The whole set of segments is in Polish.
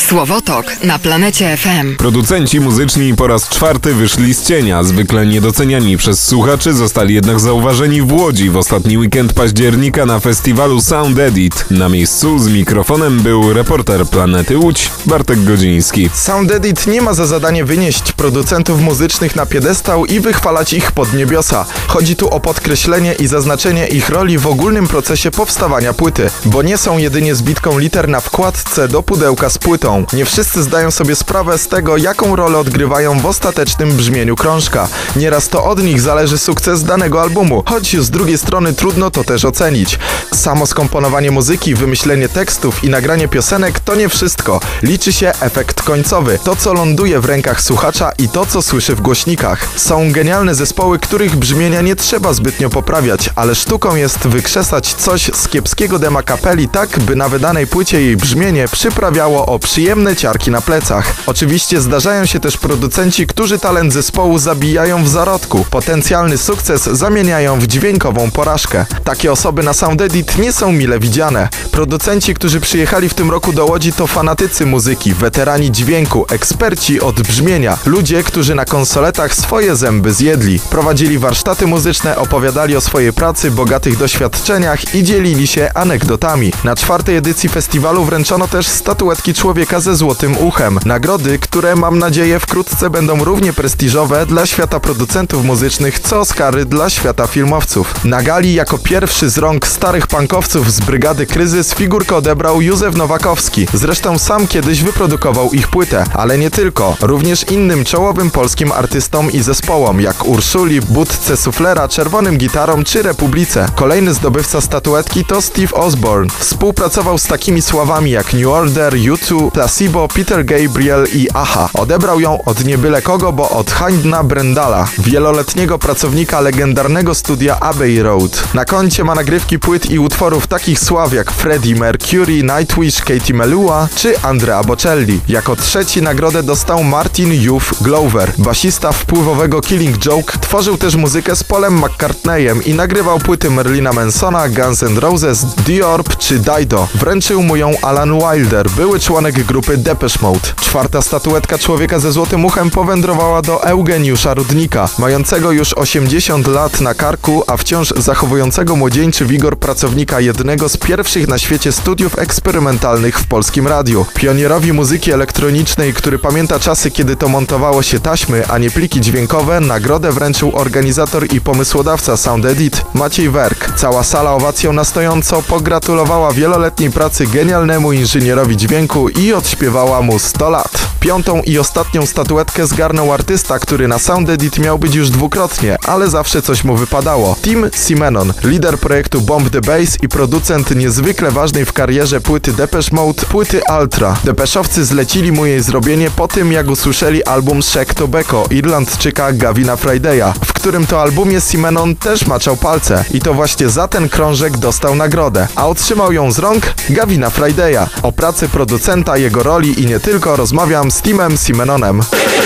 Słowotok na Planecie FM. Producenci muzyczni po raz czwarty wyszli z cienia. Zwykle niedoceniani przez słuchaczy, zostali jednak zauważeni w Łodzi w ostatni weekend października na festiwalu Sound Edit. Na miejscu z mikrofonem był reporter Planety Łódź, Bartek Godziński. Sound Edit nie ma za zadanie wynieść producentów muzycznych na piedestał i wychwalać ich pod niebiosa. Chodzi tu o podkreślenie i zaznaczenie ich roli w ogólnym procesie powstawania płyty, bo nie są jedynie zbitką liter na wkładce do pudełka z płytą. Nie wszyscy zdają sobie sprawę z tego, jaką rolę odgrywają w ostatecznym brzmieniu krążka. Nieraz to od nich zależy sukces danego albumu, choć z drugiej strony trudno to też ocenić. Samo skomponowanie muzyki, wymyślenie tekstów i nagranie piosenek to nie wszystko. Liczy się efekt końcowy, to co ląduje w rękach słuchacza i to co słyszy w głośnikach. Są genialne zespoły, których brzmienia nie trzeba zbytnio poprawiać, ale sztuką jest wykrzesać coś z kiepskiego dema kapeli tak, by na wydanej płycie jej brzmienie przyprawiało o przyjemne ciarki na plecach. Oczywiście zdarzają się też producenci, którzy talent zespołu zabijają w zarodku. Potencjalny sukces zamieniają w dźwiękową porażkę. Takie osoby na Sound Edit nie są mile widziane. Producenci, którzy przyjechali w tym roku do Łodzi, to fanatycy muzyki, weterani dźwięku, eksperci od brzmienia, ludzie, którzy na konsoletach swoje zęby zjedli. Prowadzili warsztaty muzyczne, opowiadali o swojej pracy, bogatych doświadczeniach i dzielili się anegdotami. Na czwartej edycji festiwalu wręczono też statuetki człowieka ze złotym uchem. Nagrody, które mam nadzieję wkrótce będą równie prestiżowe dla świata producentów muzycznych, co Oscary dla świata filmowców. Na gali jako pierwszy z rąk starych punkowców z brygady Kryzys figurkę odebrał Józef Nowakowski. Zresztą sam kiedyś wyprodukował ich płytę, ale nie tylko. Również innym czołowym polskim artystom i zespołom, jak Urszuli, Budce Suflera, Czerwonym Gitarom czy Republice. Kolejny zdobywca statuetki to Steve Osborne. Współpracował z takimi sławami jak New Order, U2, Placebo, Peter Gabriel i Aha. Odebrał ją od nie byle kogo, bo od Hayna Brendala, wieloletniego pracownika legendarnego studia Abbey Road. Na koncie ma nagrywki płyt i utworów takich sław jak Freddie Mercury, Nightwish, Katie Melua czy Andrea Bocelli. Jako trzeci nagrodę dostał Martin Youth Glover. Basista wpływowego Killing Joke tworzył też muzykę z Paulem McCartneyem i nagrywał płyty Marilina Mansona, Guns N' Roses, The Orb czy Dido. Wręczył mu ją Alan Wilder, były członek grupy Depeche Mode. Czwarta statuetka człowieka ze złotym uchem powędrowała do Eugeniusza Rudnika, mającego już 80 lat na karku, a wciąż zachowującego młodzieńczy wigor pracownika jednego z pierwszych na świecie studiów eksperymentalnych w polskim radiu. Pionierowi muzyki elektronicznej, który pamięta czasy, kiedy to montowało się taśmy, a nie pliki dźwiękowe, nagrodę wręczył organizator i pomysłodawca Sound Edit Maciej Werk. Cała sala owacją na stojąco pogratulowała wieloletniej pracy genialnemu inżynierowi dźwięku i odśpiewała mu 100 lat. Piątą i ostatnią statuetkę zgarnął artysta, który na Sound Edit miał być już dwukrotnie, ale zawsze coś mu wypadało. Tim Simenon, lider projektu Bomb the Bass i producent niezwykle ważnej w karierze płyty Depeche Mode, płyty Ultra. Depeszowcy zlecili mu jej zrobienie po tym, jak usłyszeli album Shake Tobacco Irlandczyka Gavina Friday'a, w którym to albumie Simenon też maczał palce i to właśnie za ten krążek dostał nagrodę, a otrzymał ją z rąk Gavina Friday'a. O pracy producenta, jego roli i nie tylko rozmawiam z Timem Simenonem.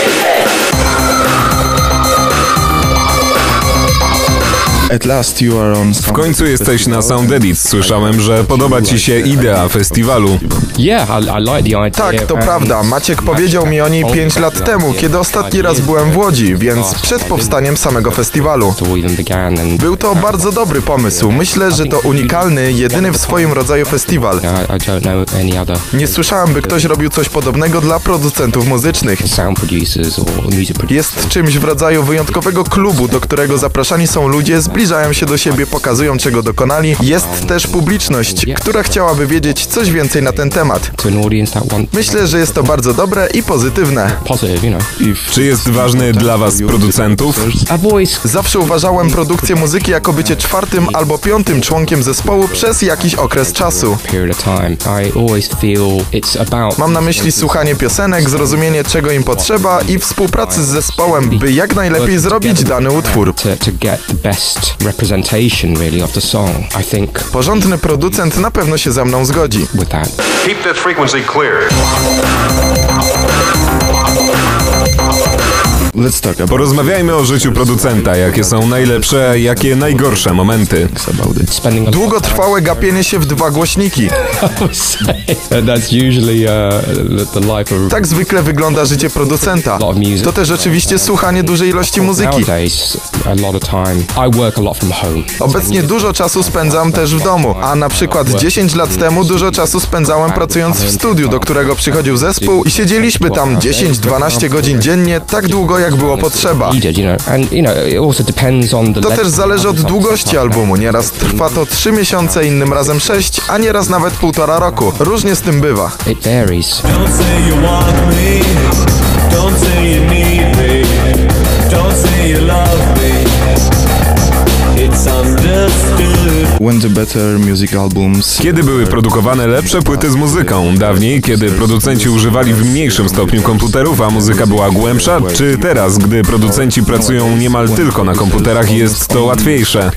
W końcu jesteś na Sound Edit. Słyszałem, że podoba ci się idea festiwalu. Tak, to prawda. Maciek powiedział mi o niej 5 lat temu, kiedy ostatni raz byłem w Łodzi, więc przed powstaniem samego festiwalu. Był to bardzo dobry pomysł. Myślę, że to unikalny, jedyny w swoim rodzaju festiwal. Nie słyszałem, by ktoś robił coś podobnego dla producentów muzycznych. Jest czymś w rodzaju wyjątkowego klubu, do którego zapraszani są ludzie, zbliżają się do siebie, pokazują, czego dokonali. Jest też publiczność, która chciałaby wiedzieć coś więcej na ten temat. Myślę, że jest to bardzo dobre i pozytywne. Czy jest ważny dla was producentów? Zawsze uważałem produkcję muzyki jako bycie czwartym albo piątym członkiem zespołu przez jakiś okres czasu. Mam na myśli słuchanie piosenek, zrozumienie, czego im potrzeba i współpracy z zespołem, by jak najlepiej zrobić dany utwór. Porządny producent na pewno się ze mną zgodzi. Keep that frequency clear. Porozmawiajmy o życiu producenta, jakie są najlepsze, a jakie najgorsze momenty. Długotrwałe gapienie się w dwa głośniki. Tak zwykle wygląda życie producenta. To też oczywiście słuchanie dużej ilości muzyki. Obecnie dużo czasu spędzam też w domu, a na przykład 10 lat temu dużo czasu spędzałem pracując w studiu, do którego przychodził zespół i siedzieliśmy tam 10-12 godzin dziennie, tak długo jak było potrzeba. To też zależy od długości albumu. Nieraz trwa to 3 miesiące, innym razem 6, a nieraz nawet 1,5 roku. Różnie z tym bywa. Kiedy były produkowane lepsze płyty z muzyką? Dawniej, kiedy producenci używali w mniejszym stopniu komputerów, a muzyka była głębsza? Czy teraz, gdy producenci pracują niemal tylko na komputerach, jest to łatwiejsze?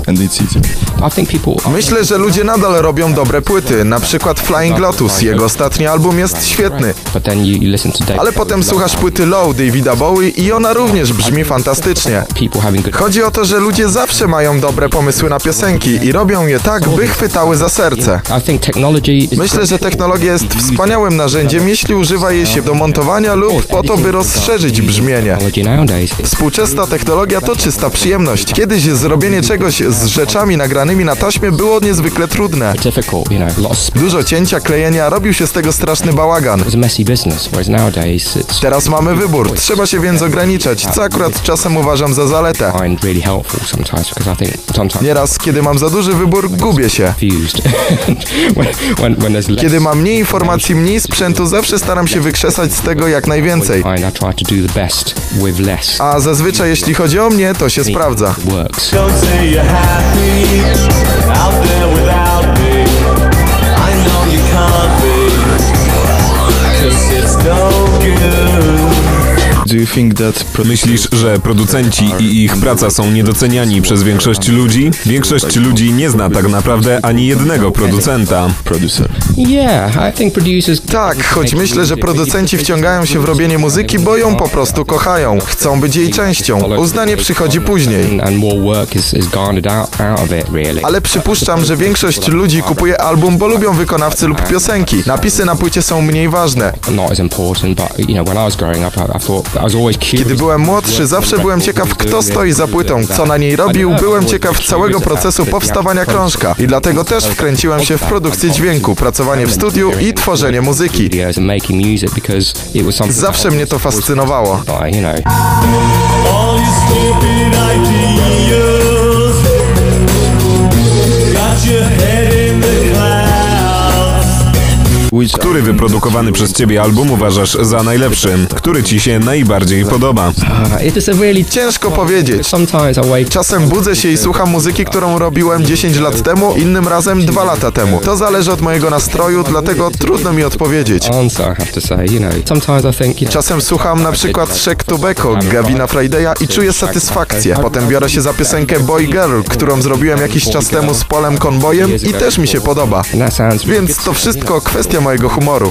Myślę, że ludzie nadal robią dobre płyty. Na przykład Flying Lotus. Jego ostatni album jest świetny. Ale potem słuchasz płyty Low Davida Bowie i ona również brzmi fantastycznie. Chodzi o to, że ludzie zawsze mają dobre pomysły na piosenki i robią je tak, by chwytały za serce. Myślę, że technologia jest wspaniałym narzędziem, jeśli używa jej się do montowania lub po to, by rozszerzyć brzmienie. Współczesna technologia to czysta przyjemność. Kiedyś zrobienie czegoś z rzeczami nagranymi na taśmie było niezwykle trudne. Dużo cięcia, klejenia, robił się z tego straszny bałagan. Teraz mamy wybór, trzeba się więc ograniczać, co akurat czasem uważam za zaletę. Nieraz, kiedy mam za duży wybór, gubię się. Kiedy mam mniej informacji, mniej sprzętu, zawsze staram się wykrzesać z tego jak najwięcej. A zazwyczaj, jeśli chodzi o mnie, to się sprawdza. Myślisz, że producenci i ich praca są niedoceniani przez większość ludzi? Większość ludzi nie zna tak naprawdę ani jednego producenta. Tak, choć myślę, że producenci wciągają się w robienie muzyki, bo ją po prostu kochają. Chcą być jej częścią. Uznanie przychodzi później. Ale przypuszczam, że większość ludzi kupuje album, bo lubią wykonawcy lub piosenki. Napisy na płycie są mniej ważne. Kiedy byłem młodszy, zawsze byłem ciekaw, kto stoi za płytą, co na niej robił. Byłem ciekaw całego procesu powstawania krążka i dlatego też wkręciłem się w produkcję dźwięku, pracowanie w studiu i tworzenie muzyki. Zawsze mnie to fascynowało. Który wyprodukowany przez ciebie album uważasz za najlepszy? Który ci się najbardziej podoba? Ciężko powiedzieć. Czasem budzę się i słucham muzyki, którą robiłem 10 lat temu, innym razem 2 lata temu. To zależy od mojego nastroju, dlatego trudno mi odpowiedzieć. Czasem słucham na przykład Shake Tobacco Gavina Friday'a i czuję satysfakcję. Potem biorę się za piosenkę Boy Girl, którą zrobiłem jakiś czas temu z Polem Conboyem i też mi się podoba. Więc to wszystko kwestia mojego humoru.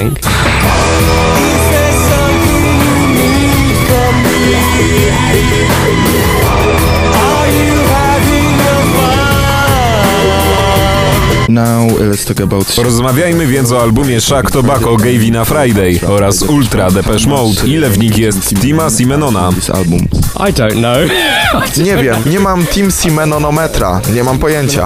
Porozmawiajmy więc o albumie Shake Tobacco Gavina Friday oraz Ultra Depeche Mode. Ile w nich jest Tima Simenona? Nie wiem, nie mam Tim Simenonometra, nie mam pojęcia.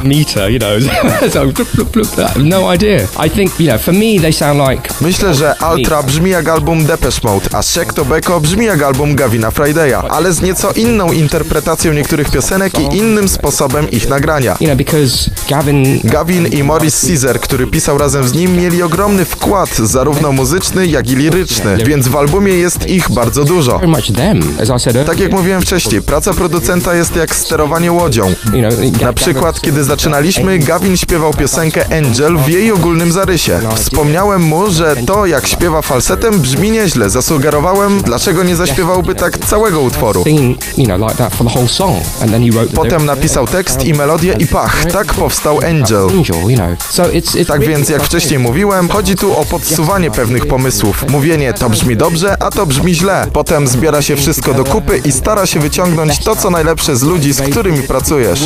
Myślę, że Ultra brzmi jak album Depeche Mode, a Shake Tobacco brzmi jak album Gavina Friday'a, ale z nieco inną interpretacją niektórych piosenek i innym sposobem ich nagrania. Gavin i Maurice Caesar, który pisał razem z nim, mieli ogromny wkład, zarówno muzyczny, jak i liryczny, więc w albumie jest ich bardzo dużo. Tak jak mówiłem wcześniej, praca producenta jest jak sterowanie łodzią. Na przykład, kiedy zaczynaliśmy, Gavin śpiewał piosenkę Angel w jej ogólnym zarysie. Wspomniałem mu, że to, jak śpiewa falsetem, brzmi nieźle. Zasugerowałem, dlaczego nie zaśpiewałby tak całego utworu. Potem napisał tekst i melodię i pach, tak powstał Angel. Tak więc, jak wcześniej mówiłem, chodzi tu o podsuwanie pewnych pomysłów. Mówienie, to brzmi dobrze, a to brzmi źle. Potem zbiera się wszystko do kupy i stara się wyciągnąć to, co najlepsze z ludzi, z którymi pracujesz.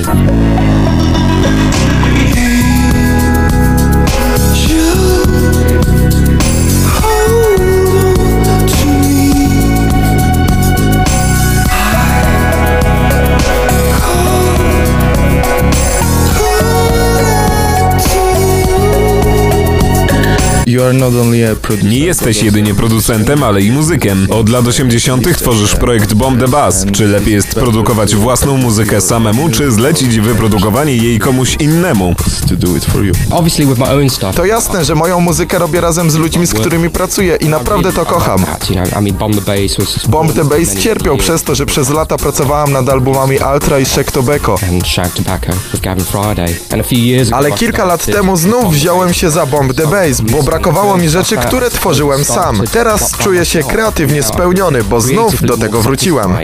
Nie jesteś jedynie producentem, ale i muzykiem. Od lat 80. tworzysz projekt Bomb the Bass. Czy lepiej jest produkować własną muzykę samemu, czy zlecić wyprodukowanie jej komuś innemu? To jasne, że moją muzykę robię razem z ludźmi, z którymi pracuję i naprawdę to kocham. Bomb the Bass cierpiał przez to, że przez lata pracowałam nad albumami Ultra i Shaq Tobacco. Ale kilka lat temu znów wziąłem się za Bomb the Bass, bo brakowało mi rzeczy, które tworzyłem sam. Teraz czuję się kreatywnie spełniony, bo znów do tego wróciłem.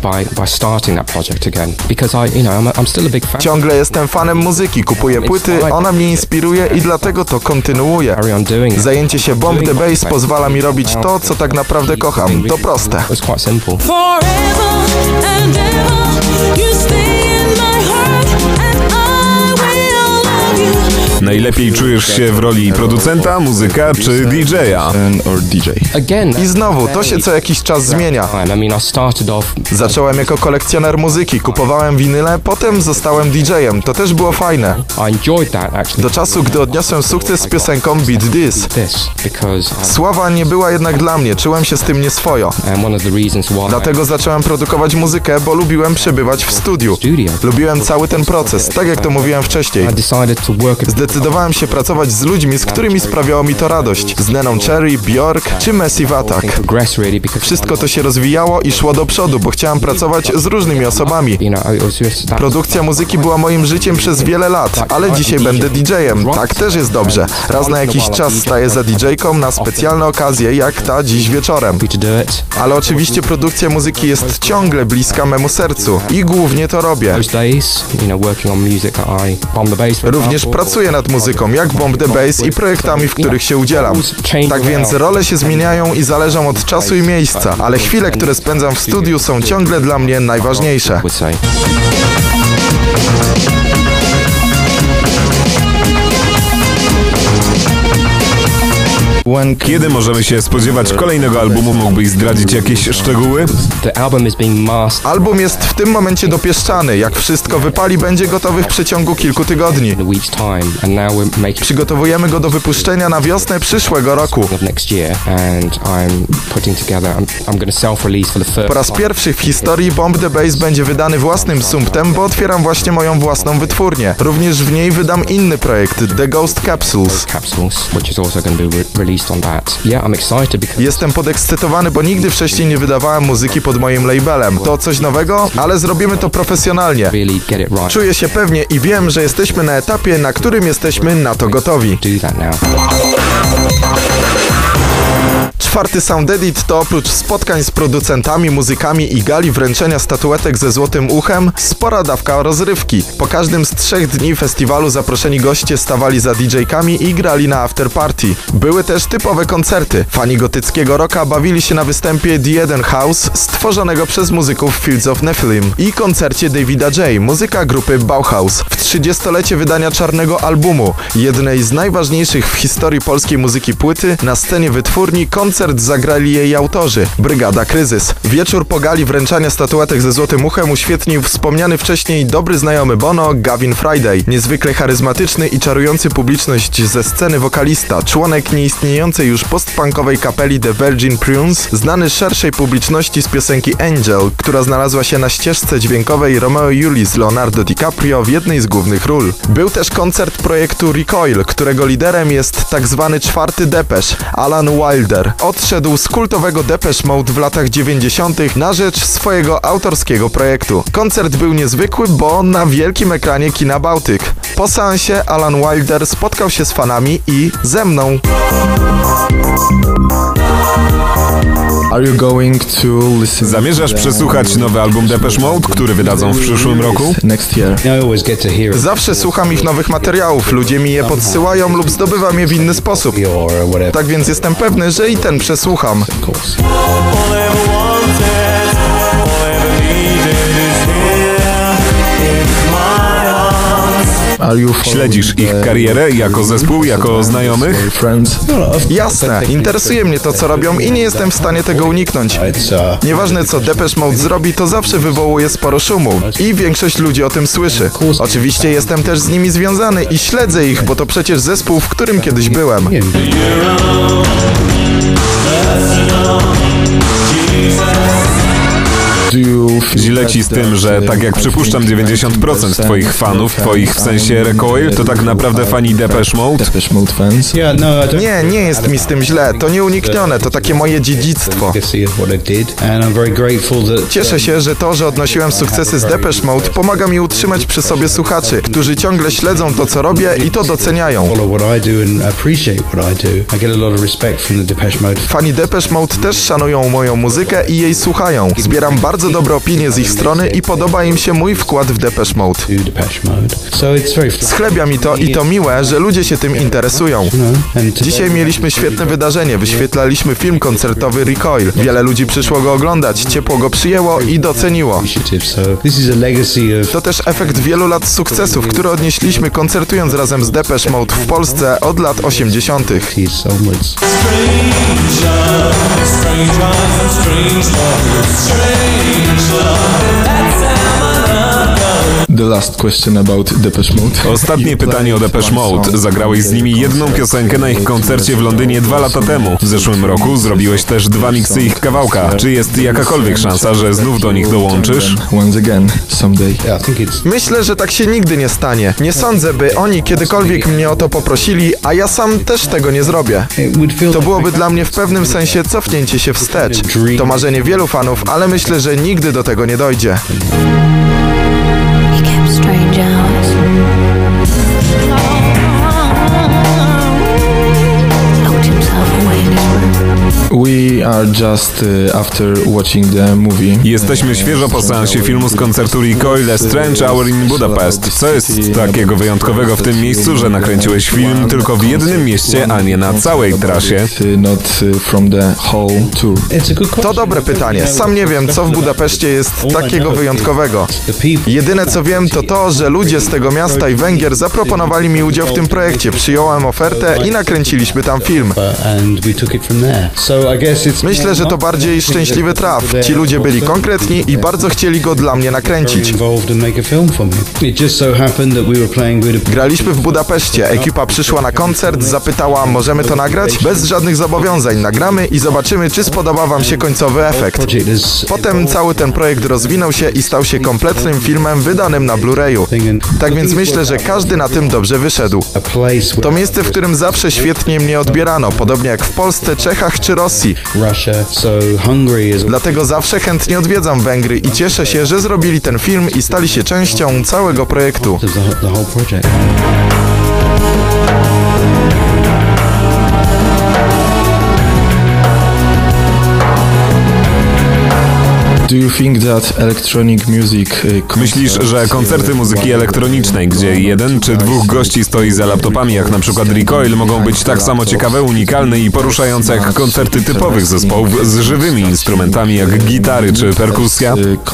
Ciągle jestem fanem muzyki, kupuję płyty, ona mnie inspiruje i dlatego to kontynuuję. Zajęcie się Bomb the Bass pozwala mi robić to, co tak naprawdę kocham. To proste. Najlepiej czujesz się w roli producenta, muzyka czy DJ-a? I znowu, to się co jakiś czas zmienia. Zacząłem jako kolekcjoner muzyki, kupowałem winyle, potem zostałem DJ-em. To też było fajne. Do czasu, gdy odniosłem sukces z piosenką Beat This. Sława nie była jednak dla mnie, czułem się z tym nieswojo. Dlatego zacząłem produkować muzykę, bo lubiłem przebywać w studiu. Lubiłem cały ten proces, tak jak to mówiłem wcześniej. Zdecydowałem się pracować z ludźmi, z którymi sprawiało mi to radość. Z Neną Cherry, Bjork czy Massive Attack. Wszystko to się rozwijało i szło do przodu, bo chciałem pracować z różnymi osobami. Produkcja muzyki była moim życiem przez wiele lat, ale dzisiaj będę DJ-em. Tak też jest dobrze. Raz na jakiś czas staję za DJ-ką na specjalne okazje, jak ta dziś wieczorem. Ale oczywiście produkcja muzyki jest ciągle bliska memu sercu i głównie to robię. Również pracuję nad muzyką, jak Bomb the Bass i projektami, w których się udzielam. Tak więc role się zmieniają i zależą od czasu i miejsca, ale chwile, które spędzam w studiu, są ciągle dla mnie najważniejsze. Kiedy możemy się spodziewać kolejnego albumu? Mógłbyś zdradzić jakieś szczegóły? Album jest w tym momencie dopieszczany. Jak wszystko wypali, będzie gotowy w przeciągu kilku tygodni. Przygotowujemy go do wypuszczenia na wiosnę przyszłego roku. Po raz pierwszy w historii Bomb the Bass będzie wydany własnym sumptem, bo otwieram właśnie moją własną wytwórnię. Również w niej wydam inny projekt, The Ghost Capsules. Jestem podekscytowany, bo nigdy wcześniej nie wydawałem muzyki pod moim labelem. To coś nowego, ale zrobimy to profesjonalnie. Czuję się pewnie i wiem, że jesteśmy na etapie, na którym jesteśmy na to gotowi. Czwarty Sound Edit to oprócz spotkań z producentami, muzykami i gali wręczenia statuetek ze złotym uchem, spora dawka rozrywki. Po każdym z 3 dni festiwalu zaproszeni goście stawali za DJ-kami i grali na afterparty. Były też typowe koncerty. Fani gotyckiego rocka bawili się na występie The Eden House, stworzonego przez muzyków Fields of Nephilim, i koncercie Davida J., muzyka grupy Bauhaus. W 30-lecie wydania czarnego albumu, jednej z najważniejszych w historii polskiej muzyki płyty, na scenie wytwórni koncert zagrali jej autorzy, Brygada Kryzys. Wieczór po gali wręczania statuetek ze złotym uchem uświetnił wspomniany wcześniej dobry znajomy Bono, Gavin Friday. Niezwykle charyzmatyczny i czarujący publiczność ze sceny wokalista, członek nieistniejącej już postpunkowej kapeli The Virgin Prunes, znany szerszej publiczności z piosenki Angel, która znalazła się na ścieżce dźwiękowej Romeo i Julii z Leonardo DiCaprio w jednej z głównych ról. Był też koncert projektu Recoil, którego liderem jest tak zwany czwarty Depeche, Alan Wilder. Odszedł z kultowego Depeche Mode w latach 90. na rzecz swojego autorskiego projektu. Koncert był niezwykły, bo na wielkim ekranie kina Bałtyk. Po seansie Alan Wilder spotkał się z fanami i ze mną. Are you going to listen? Zamierzasz przesłuchać nowy album Depeche Mode, który wydadzą w przyszłym roku? Next year. Zawsze słucham ich nowych materiałów, ludzie mi je podsyłają lub zdobywam je w inny sposób. Tak więc jestem pewny, że i ten przesłucham. Śledzisz ich karierę jako zespół, jako znajomych? Jasne, interesuje mnie to, co robią i nie jestem w stanie tego uniknąć. Nieważne, co Depeche Mode zrobi, to zawsze wywołuje sporo szumu i większość ludzi o tym słyszy. Oczywiście jestem też z nimi związany i śledzę ich, bo to przecież zespół, w którym kiedyś byłem. Źle ci z tym, że tak jak przypuszczam 90% twoich fanów, twoich w sensie Recoil, to tak naprawdę fani Depeche Mode? Nie jest mi z tym źle, to nieuniknione, to takie moje dziedzictwo. Cieszę się, że to, że odnosiłem sukcesy z Depeche Mode, pomaga mi utrzymać przy sobie słuchaczy, którzy ciągle śledzą to, co robię i to doceniają. Fani Depeche Mode też szanują moją muzykę i jej słuchają. Zbieram bardzo dobre opinie z ich strony i podoba im się mój wkład w Depeche Mode. Schlebia mi to i to miłe, że ludzie się tym interesują. Dzisiaj mieliśmy świetne wydarzenie, wyświetlaliśmy film koncertowy Recoil. Wiele ludzi przyszło go oglądać, ciepło go przyjęło i doceniło. To też efekt wielu lat sukcesów, które odnieśliśmy koncertując razem z Depeche Mode w Polsce od lat 80. The last question about Depeche Mode. Ostatnie pytanie o Depeche Mode. Zagrałeś z nimi jedną piosenkę na ich koncercie w Londynie 2 lata temu. W zeszłym roku zrobiłeś też 2 miksy ich kawałka. Czy jest jakakolwiek szansa, że znów do nich dołączysz? Once again, someday. Myślę, że tak się nigdy nie stanie. Nie sądzę, by oni kiedykolwiek mnie o to poprosili, a ja sam też tego nie zrobię. To byłoby dla mnie w pewnym sensie cofnięcie się wstecz. To marzenie wielu fanów, ale myślę, że nigdy do tego nie dojdzie. Strange hours. Locked himself away in his room. We are just after watching the movie. Jesteśmy świeżo po seansie filmu z koncertu Recoil A Strange Hour in Budapest. Co jest takiego wyjątkowego w tym miejscu, że nakręciłeś film tylko w jednym mieście, a nie na całej trasie? To dobre pytanie. Sam nie wiem, co w Budapeszcie jest takiego wyjątkowego. Jedyne co wiem, to to, że ludzie z tego miasta i Węgier zaproponowali mi udział w tym projekcie. Przyjąłem ofertę i nakręciliśmy tam film. Myślę, że to bardziej szczęśliwy traf. Ci ludzie byli konkretni i bardzo chcieli go dla mnie nakręcić. Graliśmy w Budapeszcie. Ekipa przyszła na koncert, zapytała, możemy to nagrać? Bez żadnych zobowiązań. Nagramy i zobaczymy, czy spodoba wam się końcowy efekt. Potem cały ten projekt rozwinął się i stał się kompletnym filmem wydanym na Blu-rayu. Tak więc myślę, że każdy na tym dobrze wyszedł. To miejsce, w którym zawsze świetnie mnie odbierano, podobnie jak w Polsce, Czechach czy Rosji. Dlatego zawsze chętnie odwiedzam Węgry i cieszę się, że zrobili ten film i stali się częścią całego projektu. Myślisz, że koncerty muzyki elektronicznej, gdzie 1 czy 2 gości stoi za laptopami, jak na przykład Recoil, mogą być tak samo ciekawe, unikalne i poruszające jak koncerty typowych zespołów z żywymi instrumentami jak gitary czy perkusja?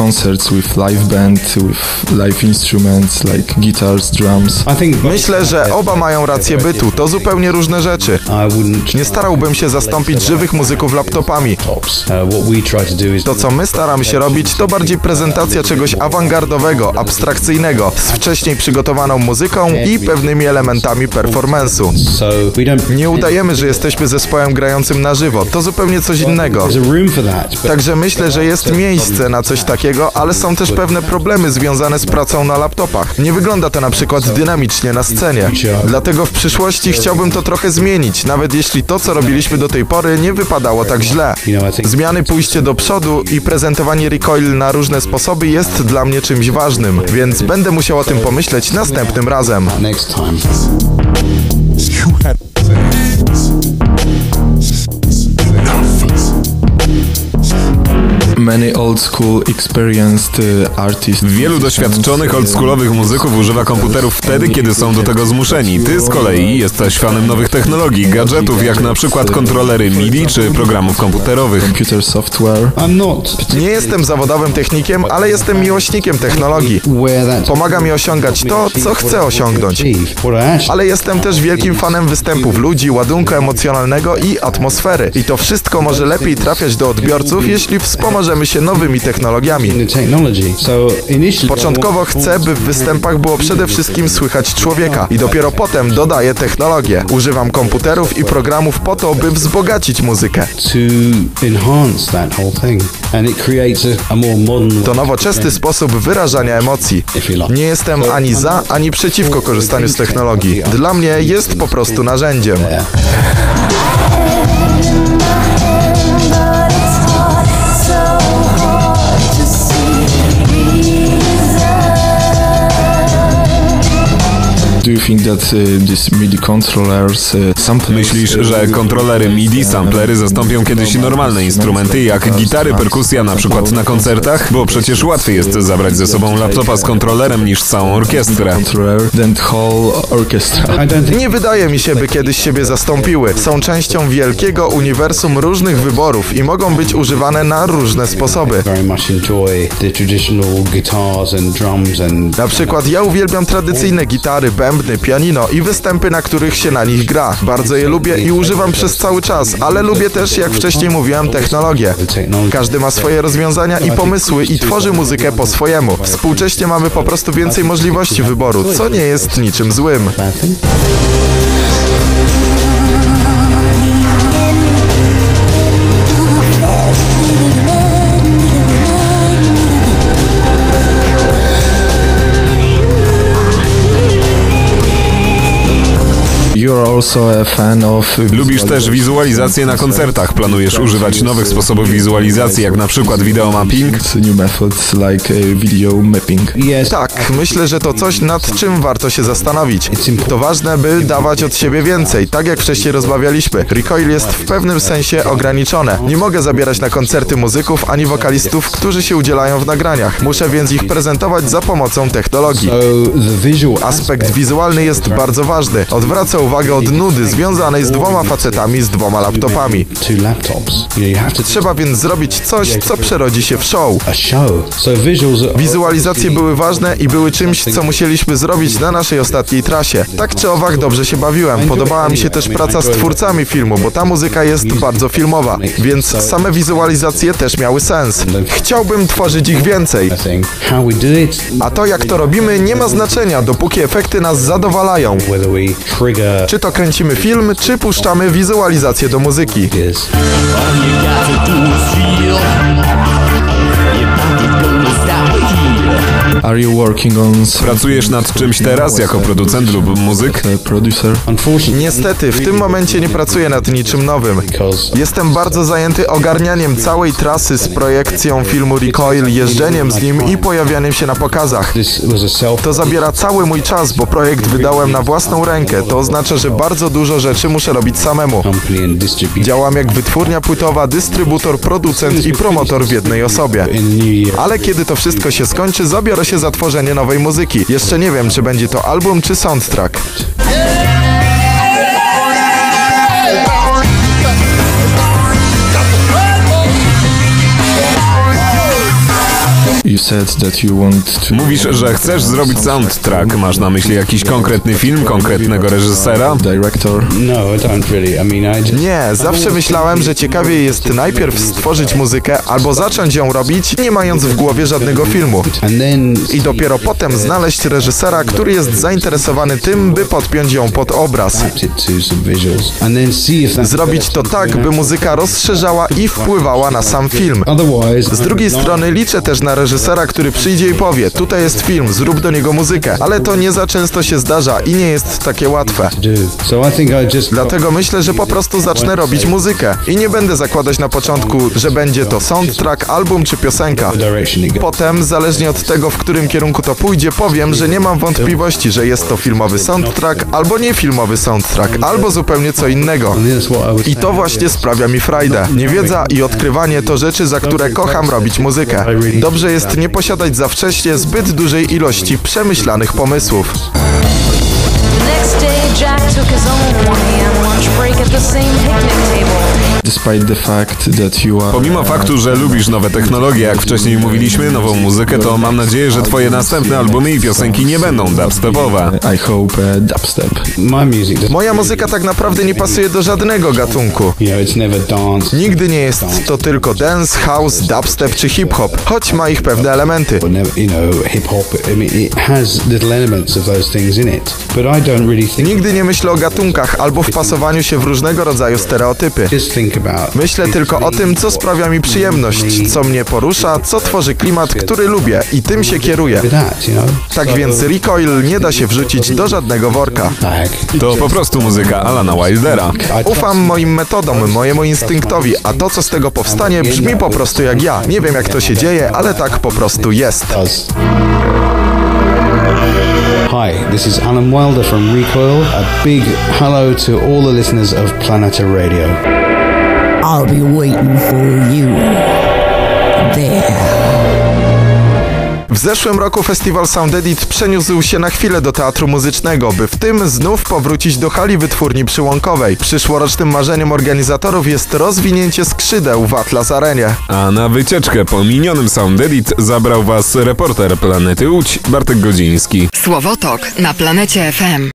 Myślę, że oba mają rację bytu. To zupełnie różne rzeczy. Nie starałbym się zastąpić żywych muzyków laptopami. To, co my staramy się robić, to bardziej prezentacja czegoś awangardowego, abstrakcyjnego, z wcześniej przygotowaną muzyką i pewnymi elementami performance'u. Nie udajemy, że jesteśmy zespołem grającym na żywo, to zupełnie coś innego. Także myślę, że jest miejsce na coś takiego, ale są też pewne problemy związane z pracą na laptopach. Nie wygląda to na przykład dynamicznie na scenie. Dlatego w przyszłości chciałbym to trochę zmienić, nawet jeśli to, co robiliśmy do tej pory, nie wypadało tak źle. Zmiany, pójście do przodu i prezentowanie Recoil na różne sposoby jest dla mnie czymś ważnym, więc będę musiał o tym pomyśleć następnym razem. Many old school experienced artists. Wielu doświadczonych oldschoolowych muzyków używa komputerów wtedy, kiedy są do tego zmuszeni. Ty z kolei jesteś fanem nowych technologii, gadżetów, jak na przykład kontrolery MIDI czy programów komputerowych. Computer software. Nie jestem zawodowym technikiem, ale jestem miłośnikiem technologii. Pomaga mi osiągać to, co chcę osiągnąć. Ale jestem też wielkim fanem występów ludzi, ładunku emocjonalnego i atmosfery. I to wszystko może lepiej trafiać do odbiorców, jeśli wspomożemy się nowymi technologiami. Początkowo chcę, by w występach było przede wszystkim słychać człowieka i dopiero potem dodaję technologię. Używam komputerów i programów po to, by wzbogacić muzykę. To nowoczesny sposób wyrażania emocji. Nie jestem ani za, ani przeciwko korzystaniu z technologii. Dla mnie jest po prostu narzędziem. Myślisz, że kontrolery MIDI, samplery zastąpią kiedyś normalne instrumenty jak gitary, perkusja na przykład na koncertach? Bo przecież łatwiej jest zabrać ze sobą laptopa z kontrolerem niż całą orkiestrę. Nie wydaje mi się, by kiedyś siebie zastąpiły. Są częścią wielkiego uniwersum różnych wyborów i mogą być używane na różne sposoby. Na przykład ja uwielbiam tradycyjne gitary, bębny, pianino i występy, na których się na nich gra. Bardzo je lubię i używam przez cały czas, ale lubię też, jak wcześniej mówiłem, technologię. Każdy ma swoje rozwiązania i pomysły i tworzy muzykę po swojemu. Współcześnie mamy po prostu więcej możliwości wyboru, co nie jest niczym złym. Lubisz też wizualizację na koncertach. Planujesz używać nowych sposobów wizualizacji, jak na przykład videomapping? Tak, myślę, że to coś, nad czym warto się zastanowić. To ważne, by dawać od siebie więcej, tak jak wcześniej rozmawialiśmy. Recoil jest w pewnym sensie ograniczone. Nie mogę zabierać na koncerty muzyków ani wokalistów, którzy się udzielają w nagraniach. Muszę więc ich prezentować za pomocą technologii. Aspekt wizualny jest bardzo ważny. Odwraca uwagę od nudy związanej z dwoma facetami z dwoma laptopami. Trzeba więc zrobić coś, co przerodzi się w show. Wizualizacje były ważne i były czymś, co musieliśmy zrobić na naszej ostatniej trasie. Tak czy owak dobrze się bawiłem. Podobała mi się też praca z twórcami filmu, bo ta muzyka jest bardzo filmowa, więc same wizualizacje też miały sens. Chciałbym tworzyć ich więcej. A to, jak to robimy, nie ma znaczenia, dopóki efekty nas zadowalają. Czy to kręcimy film, czy puszczamy wizualizację do muzyki. Pracujesz nad czymś teraz jako producent lub muzyk? Niestety, w tym momencie nie pracuję nad niczym nowym. Jestem bardzo zajęty ogarnianiem całej trasy z projekcją filmu Recoil, jeżdżeniem z nim i pojawianiem się na pokazach. To zabiera cały mój czas, bo projekt wydałem na własną rękę. To oznacza, że bardzo dużo rzeczy muszę robić samemu. Działam jak wytwórnia płytowa, dystrybutor, producent i promotor w jednej osobie. Ale kiedy to wszystko się skończy, zabiorę się za tworzenie nowej muzyki. Jeszcze nie wiem, czy będzie to album, czy soundtrack. Mówisz, że chcesz zrobić soundtrack. Masz na myśli jakiś konkretny film, konkretnego reżysera? Nie, zawsze myślałem, że ciekawiej jest najpierw stworzyć muzykę albo zacząć ją robić, nie mając w głowie żadnego filmu. I dopiero potem znaleźć reżysera, który jest zainteresowany tym, by podpiąć ją pod obraz. Zrobić to tak, by muzyka rozszerzała i wpływała na sam film. Z drugiej strony liczę też na reżysera, reżysera, który przyjdzie i powie: tutaj jest film, zrób do niego muzykę. Ale to nie za często się zdarza i nie jest takie łatwe. Dlatego myślę, że po prostu zacznę robić muzykę i nie będę zakładać na początku, że będzie to soundtrack, album czy piosenka. Potem, zależnie od tego, w którym kierunku to pójdzie, powiem, że nie mam wątpliwości, że jest to filmowy soundtrack, albo nie filmowy soundtrack, albo zupełnie co innego. I to właśnie sprawia mi frajdę. Niewiedza i odkrywanie to rzeczy, za które kocham robić muzykę. Dobrze jest nie posiadać za wcześnie zbyt dużej ilości przemyślanych pomysłów. Pomimo faktu, że lubisz nowe technologie, jak wcześniej mówiliśmy, nową muzykę, to mam nadzieję, że twoje następne albumy i piosenki nie będą dubstepowe. Moja muzyka tak naprawdę nie pasuje do żadnego gatunku. Nigdy nie jest to tylko dance, house, dubstep czy hip-hop, choć ma ich pewne elementy. Nigdy nie myślę o gatunkach albo wpasowaniu się w różnego rodzaju stereotypy. Myślę tylko o tym, co sprawia mi przyjemność, co mnie porusza, co tworzy klimat, który lubię i tym się kieruję. Tak więc Recoil nie da się wrzucić do żadnego worka. To po prostu muzyka Alana Wildera. Ufam moim metodom, mojemu instynktowi, a to, co z tego powstanie, brzmi po prostu jak ja. Nie wiem, jak to się dzieje, ale tak po prostu jest. Hi, this is Alan Wilder from Recoil. A big hello to all the listeners of Planeta Radio. I'll be waiting for you there. W zeszłym roku festiwal Sound Edit przeniósł się na chwilę do Teatru Muzycznego, by w tym znów powrócić do hali wytwórni przyłąkowej. Przyszłorocznym marzeniem organizatorów jest rozwinięcie skrzydeł w Atlas Arenie. A na wycieczkę po minionym Sound Edit zabrał was reporter Planety Łódź, Bartek Godziński. Słowotok na Planecie FM.